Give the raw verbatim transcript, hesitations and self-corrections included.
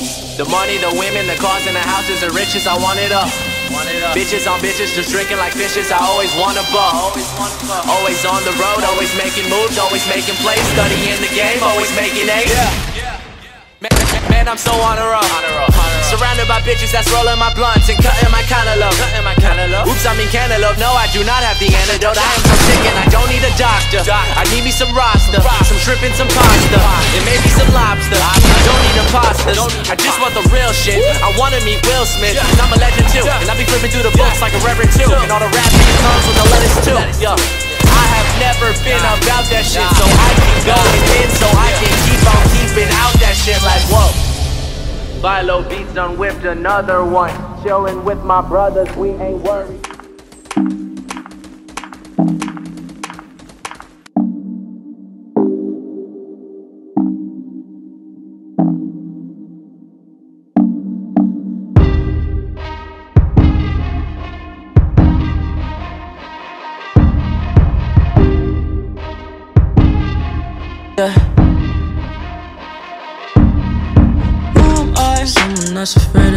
The money, the women, the cars, and the houses, the riches, I want it up. Bitches on bitches, just drinking like fishes, I always wanna buff. Always on the road, always making moves, always making plays, studying the game, always making A's. Man, man, I'm so on a roll. Surrounded by bitches that's rolling my blunts and cutting my cantaloupe. Oops, I mean cantaloupe. No, I do not have the antidote. I am so sick and I don't need a doctor. I need me some roster, some shrimp and some pasta, and maybe some lobster. I don't need imposters, I just want the real shit. I wanna meet Will Smith, and I'm a legend too. And I be flipping through the books like a reverend too. And all the rap beat comes with the lettuce too. Yo, I have never been about that shit, so I keep going in, so I can keep on keeping out that shit like whoa. Philo beats done whipped another one. Chillin' with my brothers, we ain't worried. Someone that's afraid